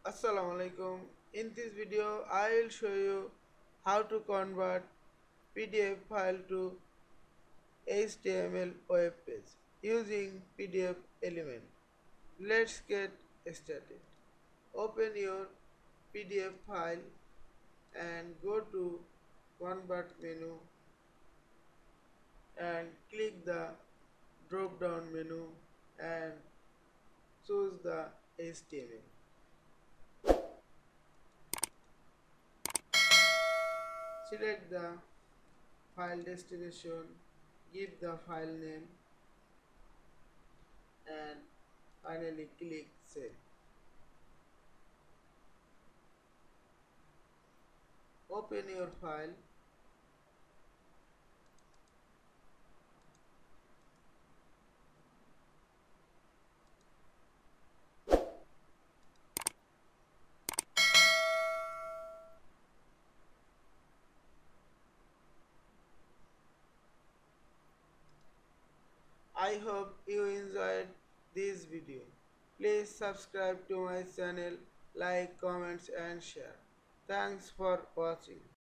Assalamu alaikum. In this video, I will show you how to convert PDF file to HTML web page using PDF element. Let's get started. Open your PDF file and go to convert menu and click the drop down menu and choose the HTML. Select the file destination, give the file name and finally click save. Open your file. I hope you enjoyed this video. Please subscribe to my channel, like, comments and share. Thanks for watching.